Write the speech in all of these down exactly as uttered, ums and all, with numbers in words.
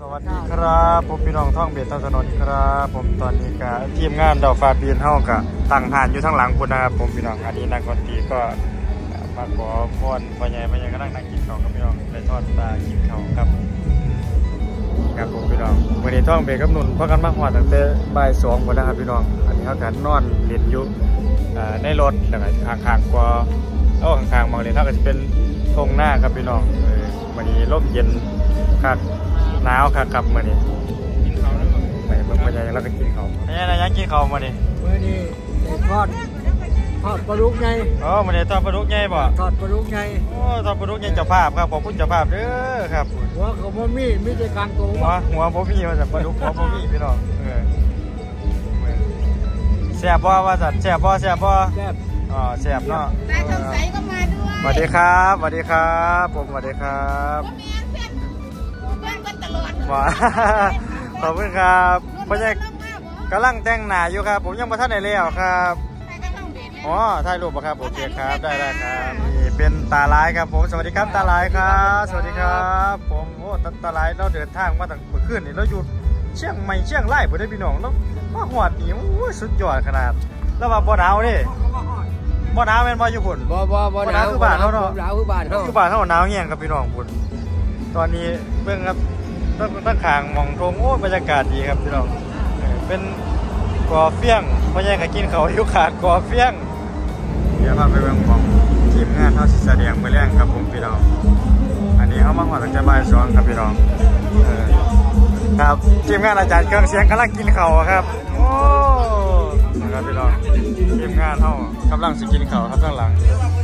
สวัสดีครับผมพี่น้องท่องเบียดท่องถนนครับผมตอนนี้กับทีมงานดอกฟ้าปีนเท่ากับตั้งหานอยู่ทั้งหลังคุณนะครับผมพี่น้องอันนี้นักดนตรีก็มาขอพรพ่อใหญ่พ่อใหญ่ก็นั่งนั่งกินข้าวกับพี่น้องไปทอดปลากินข้าวครับครับผมพี่น้องวันนี้ท่องเบียดกับหนุนเพราะกันมากกว่าตั้งแต่บ่ายสองคนนะครับพี่น้องอันนี้เขาการนอนเรียนอยู่ในรถแล้วก็ห่างๆกว่าเอาห่างๆมองเลยถ้าก็จะเป็นทงหน้าครับพี่น้องวันนี้ร่มเย็นคักหนาวคักครับมื่อนี้กินข้าวแล้วไปเมื่อวันนี้เราก็กินข้าวนี่นะยังกินข้าวมื่อนี้มื่อนี้ทอดทอดปลาดุกไงอ๋อมื่อนี้ทอดปลาดุกไงบ่ทอดปลาดุกไงโอ้ทอดปลาดุกไงเจ้าภาพครับขอบคุณเจ้าภาพเด้อครับหัวเขาบ่มีมีแต่กลางตัวหัวหัวบ่มีว่าจะปลาดุกหัวบ่มีพี่น้องเออแซ่บบ่ว่าจะแซ่บบ่แซ่บบ่แซ่บอ๋อแซ่บเนาะนายทองใสก็มาด้วยสวัสดีครับสวัสดีครับผมสวัสดีครับว้าขอบคุณครับพ่อใหญ่กำลังแต่งหน้าอยู่ครับผมยังมาท่านไหนเลี้ยวครับอ๋อถ่ายรูปป่ะครับโอเคครับได้ได้ครับนี่เป็นตาลายครับผมสวัสดีครับตาลายครับสวัสดีครับผมโอ้ตาลายเราเดินทางมาตั้งเมื่อคืนนี่เราอยู่เชียงใหม่เชียงรายบ่ได้พี่น้องแล้วมาหอดนี่โอ้สุดยอดขนาดแล้วว่าบ่หนาวดิบ่หนาวเป็นบ่อยู่พุ่นบ่บ่บ่หนาวคือบ้านเขาเนาะหนาวคือบ้านเขาคือบ้านเขาหนาวเงี้ยครับพี่น้องพุ่นตอนนี้เบิ่งครับตั้งตั้งขางมองทงโอ้บรรยากาศดีครับพี่น้องเป็นกอเฟี้ยงพ่อใหญ่ก็กินเขาอยู่ขางกอเฟี้ยงเดี๋ยวพาไปเบิ่งของทีมงานเขาสิแสดงมื้อแรงครับผมพี่น้องอันนี้เขามาหอดตั้งแต่บ่ายสองครับพี่น้องครับทีมงานอาจารย์เครื่องเสียงกำลังกินเขาครับโอ้นะครับพี่น้องทีมงานเขากำลังสิกินเขาครับข้างหลัง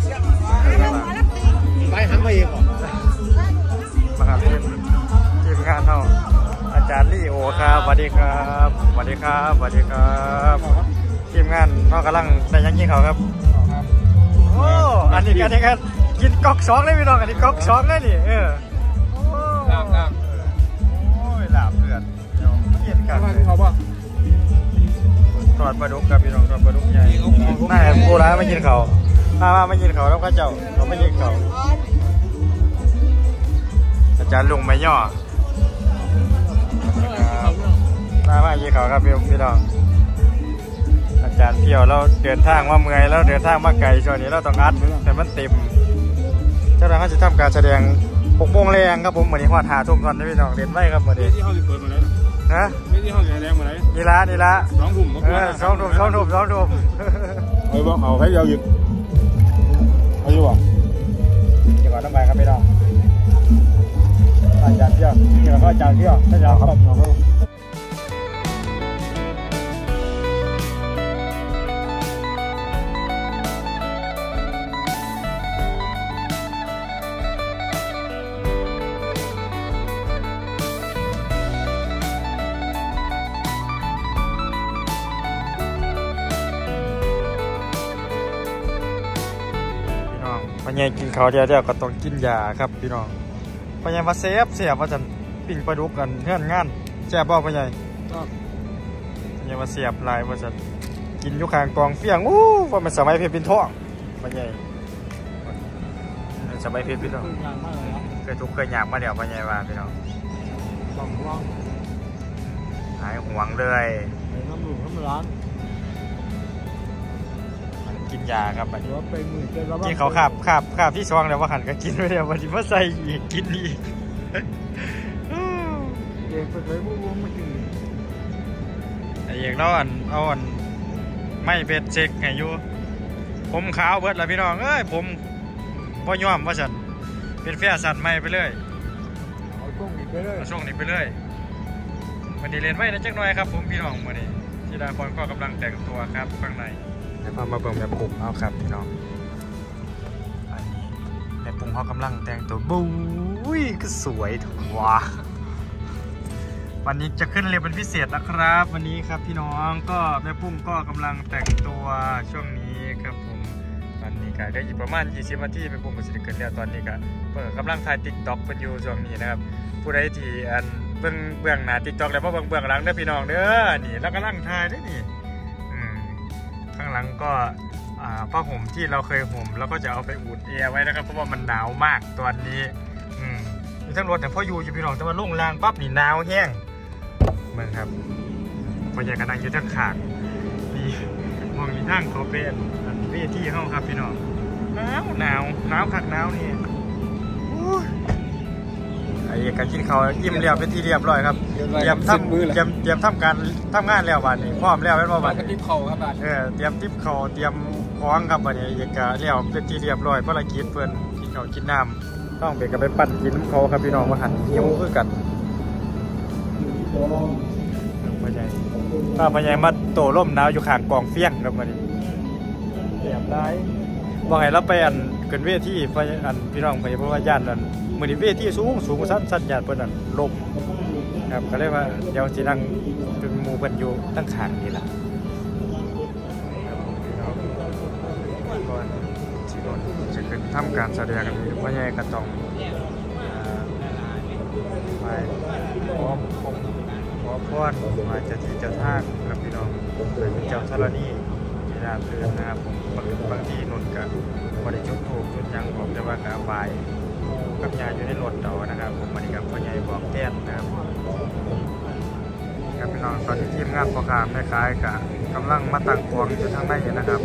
ไปทั้งไปเองมาครับทีมทีมงานเขาอาจารย์ลี่โอครับสวัสดีครับสวัสดีครับสวัสดีครับทีมงานเขากำลังได้ยังกินเขาครับโอ้อันนี้กันนี่กันกินก๊อกสองเลยพี่น้องอันนี้ก๊อกสองเลยนี่เออลาบลาบโอ้ยลาบเลือดเดี๋ยวเกียนกันเขาป่ะทอดปลาดุกกับพี่น้องทอดปลาดุกใหญ่น่าโบราณไม่กินเขาถ้าว่าไม่กินเขาแล้วก็เจ้าเขาไม่กินเขาอาจารย์ลุงไม่ย่อน่าว่ากินเขาครับพี่พี่น้องอาจารย์เที่ยวแล้วเดินทางมาเมื่อยแล้วเดินทางมาไกลช่วงนี้เราต้องอัดแต่มันเต็มเจ้าหน้าที่จะทำการแสดงหกโมงแรงครับผมเหมือนที่หอดหาทุ่มตอนนี้พี่น้องเรียนไว้ครับเหมือนที่เขาเปิดมาแล้วนะไม่ที่เขาแสดงมาไหนนี่ละนี่ละสองทุ่มเออสองทุ่มสองทุ่มสองทุ่มไอ้บ้าเอาให้ยาวหยุดอายุอ่ะเดี๋ยวก่อนต้องไปครับพี่น้องอาจารย์เที่ยวนี่เราก็อาจารย์เที่ยวถ้าอยากครับพ่อใหญ่กินข้าวเดียวเดียวก็ต้องกินยาครับพี่น้องพ่อใหญ่มาเซฟเสียบว่าจะปิ้งปลาดุกกันเพื่อนงานแซ่บบ่พ่อใหญ่พ่อใหญ่มาเสียบลายว่าจะกินยุคางกองเฟี้ยงอู้ว่ามันสมัยเพชรพินทองพ่อใหญ่สมัยเพชรพินทองเคยทุกเคยหยาบมาเดี๋ยวพ่อใหญ่ว่าพี่น้องหายห่วงเลยน้ำหลุมน้ำร้านกินยาครับบัดนี้กินเขาขาบขาบขาบที่ซองแล้วว่าหันก็กินไปเดี๋ยววันนี้มาใส่อีกกินอีกเด็กไปใช้พวกวงมากินไอ้เอกเราอ่อนเอาอ่อนไม่เบ็ดเช็คไงอยู่ผมขาวเบิดแล้วพี่น้องเอ้ยผมพ่อย่อมว่าสันเป็นแฟร์สันไม่ไปเลยเอาช่วงนี้ไปเลยเอาช่วงนี้ไปเลยวันนี้เรียนไว้นะจักหน่อยครับผมพี่น้องวันนี้ที่ดาคอนก็กำลังแต่งตัวครับข้างในพามาเบิ่งแม่ปุ้งเอาครับพี่น้องอันนี้แม่ปุ้งเขากำลังแต่งตัวบุ้ยก็สวยถูกว่ะวันนี้จะขึ้นเรียนเป็นพิเศษนะครับวันนี้ครับพี่น้องก็แม่ปุ้งก็กำลังแต่งตัวช่วงนี้ครับผมตอนนี้ก็ได้อยู่ประมาณยี่สิบนาทีแม่ปุ้งก็จะเกิดแล้วตอนนี้ก็เปิดกำลังถ่ายติ๊กต็อกเป็นอยู่ช่วงนี้นะครับผู้ใดที่อันเบื้องเบื้องหน้าติ๊กต็อกแล้วมาเบื้องเบื้องหลังเด้อพี่น้องเด้อนี่แล้วกำลังถ่ายด้วยนี่ข้างหลังก็ผ้าห่มที่เราเคยห่มแล้วก็จะเอาไปอุ่นแอร์ไว้นะครับเพราะว่ามันหนาวมากตอนนี้มีทั้งรถแต่พ่ออยู่อยู่พี่น้องแต่ว่าลงล่างปั๊บนี่หนาวแห้งเมืองครับพ่อใหญ่กำลังอยู่ทั้งขางนี่มองมีทางเขาเป็นเวทีเขาครับพี่น้องหนาวหนาวหนาวคักหนาวนี่ไอ้การกินเขายิ้มเรียบเป็นที่เรียบร้อยครับเตรียมทำเตรียมเตรียมทำการทำงานแล้ววันนี้พร้อมแล้วเป็นว่าวันนี้ทิปเขาครับเออเตรียมทิปเขาเตรียมคล้องครับวันนี้เอกาเรียวเป็นที่เรียบร้อยภารกิจเพื่อนกินเขากินน้ำต้องเบรกกันไปปั่นกินน้ำเขาครับพี่น้องมาหันยิ้มเพื่อกันพญายถ้าพญายมาโตร่มหนาวอยู่ข้างกองเฟี้ยงครับวันนี้เตรียมได้บอกให้เราไปอันเกินเวทีพญายอันพี่น้องพญายเพราะว่าญาตินั่นมือนี้เวทีสูงสูงสั้นสั้นญาติเพื่อนนั่นลมครับก็เลยว่าเดี๋ยวจีนังเป็นหมู่เพื่อนอยู่ตั้งขางนี่แหละก่อนสิก่อนจะขึ้นทำการแสดงกันนี้พ่อใหญ่ก็ต้องไปขอพงขอพรมาเจ้าที่เจ้าทางครับพี่น้องเป็นเจ้าธรณีที่น่าเพื่อนนะครับผมบางทีนนกับพอได้จุดถูกจุดยังผมจะว่ากระบายกับยาอยู่ในรถต่อนะครับผมวันนี้กับพ่อใหญ่บอกแจ้งนะครับครับพี่น้องตอนนี้ทีมงานประกาศคล้ายๆกับกำลังมาตั้งกองอยู่ทางในนะครับ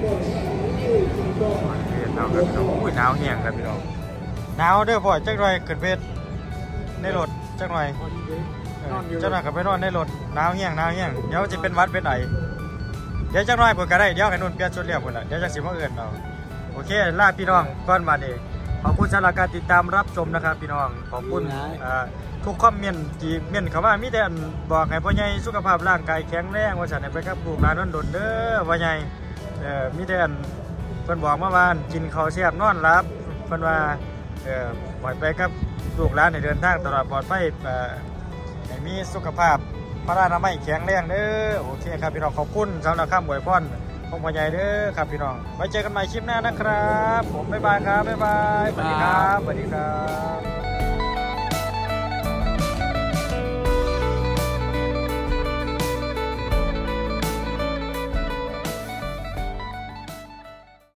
เวียดนามครับพี่น้องอุ้ยหนาวแห้งครับพี่น้องหนาวเด้อพ่อจักหน่อยเกิดเวทในรถจักหน่อยจักหน่อยกับไปนอนในรถหนาวแห้งหนาวแห้งเดี๋ยวจะเป็นวัดเป็นไอเดี๋ยวจักหน่อยเปิดก็ได้เดี๋ยวให้นุ่นเปลี่ยนชุดเรียบหมดละเดี๋ยวจะสิมาเอื่นเราโอเคลาพี่น้องก้อนมาเดขอบคุณสำหรับการติดตามรับชมนะครับพี่น้องขอบคุณทุกคอมเมนต์ที่เมนต์เขาว่ามีแต่บอกให้พ่อใหญ่สุขภาพร่างกายแข็งแรงว่าฉันไปกับลูกหลานนั่นโดนเด้อพ่อใหญ่เอ่อมีแต่เพิ่นบอกเมื่อวานกินข้าวแซ่บนอนหลับเพิ่นว่าเอ่อปล่อยไปกับลูกหลานให้เดินทางตลอดปลอดภัยเอ่อให้มีสุขภาพพระรานามัยแข็งแรงเด้อโอเคครับพี่น้องขอบคุณสำหรับคำอวยพรของพ่อใหญ่เด้อครับพี่น้องไว้เจอกันใหม่คลิปหน้านะครับผมบ๊ายบายครับบ๊ายบายสวัสดีครับสวัสดีครับ